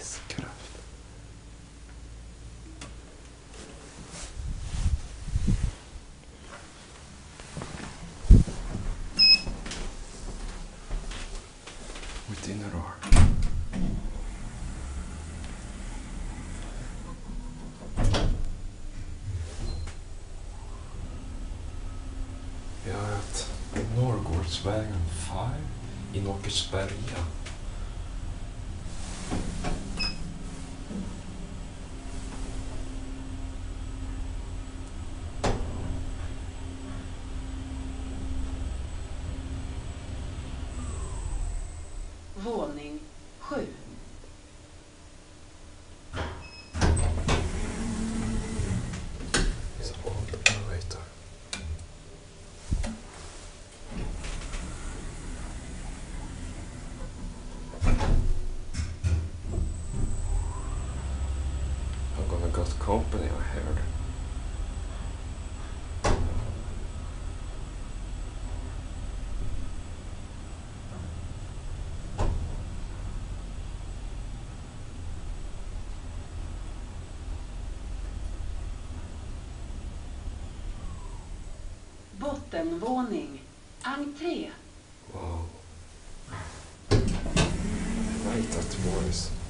iskraft. Within a roar. Vi har ett Norrgårdsvägen 5 i Åkersberga. Våning 7. He's on the elevator. I'm gonna got company, I heard. Bottenvåning. Entré. Wow. Right at boys.